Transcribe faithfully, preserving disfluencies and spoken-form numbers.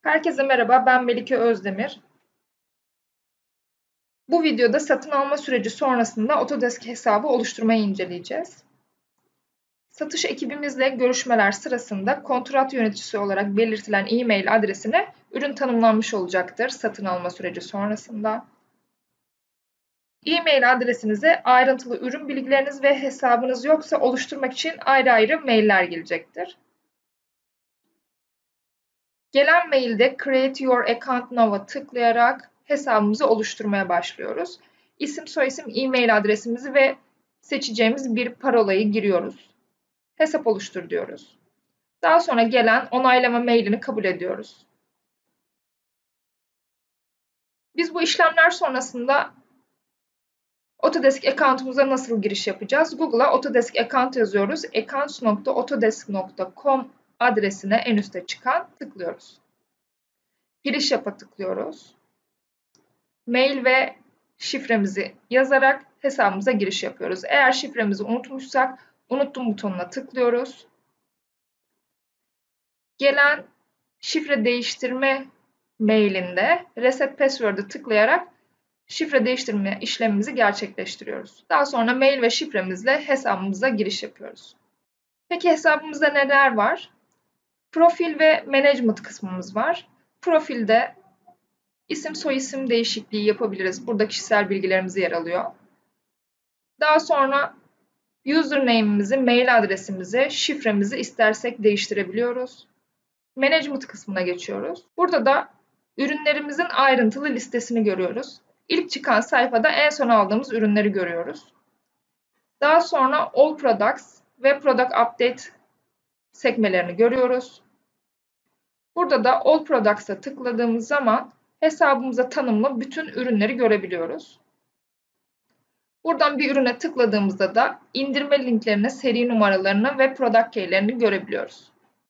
Herkese merhaba, ben Melike Özdemir. Bu videoda satın alma süreci sonrasında Autodesk hesabı oluşturmayı inceleyeceğiz. Satış ekibimizle görüşmeler sırasında kontrat yöneticisi olarak belirtilen e-mail adresine ürün tanımlanmış olacaktır satın alma süreci sonrasında. E-mail adresinize ayrıntılı ürün bilgileriniz ve hesabınız yoksa oluşturmak için ayrı ayrı mailler gelecektir. Gelen mailde Create Your Account Now'a tıklayarak hesabımızı oluşturmaya başlıyoruz. İsim, soyisim, e-mail adresimizi ve seçeceğimiz bir parolayı giriyoruz. Hesap oluştur diyoruz. Daha sonra gelen onaylama mailini kabul ediyoruz. Biz bu işlemler sonrasında Autodesk account'umuza nasıl giriş yapacağız? Google'a Autodesk account yazıyoruz. accounts nokta autodesk nokta com adresine en üstte çıkan tıklıyoruz. Giriş yapa tıklıyoruz. Mail ve şifremizi yazarak hesabımıza giriş yapıyoruz. Eğer şifremizi unutmuşsak unuttum butonuna tıklıyoruz. Gelen şifre değiştirme mailinde Reset Password'ı tıklayarak şifre değiştirme işlemimizi gerçekleştiriyoruz. Daha sonra mail ve şifremizle hesabımıza giriş yapıyoruz. Peki hesabımızda neler var? Profil ve Management kısmımız var. Profilde İsim soyisim değişikliği yapabiliriz. Burada kişisel bilgilerimiz yer alıyor. Daha sonra username'imizi, mail adresimizi, şifremizi istersek değiştirebiliyoruz. Management kısmına geçiyoruz. Burada da ürünlerimizin ayrıntılı listesini görüyoruz. İlk çıkan sayfada en son aldığımız ürünleri görüyoruz. Daha sonra All Products ve Product Update sekmelerini görüyoruz. Burada da All Products'a tıkladığımız zaman hesabımıza tanımlı bütün ürünleri görebiliyoruz. Buradan bir ürüne tıkladığımızda da indirme linklerini, seri numaralarını ve product key'lerini görebiliyoruz.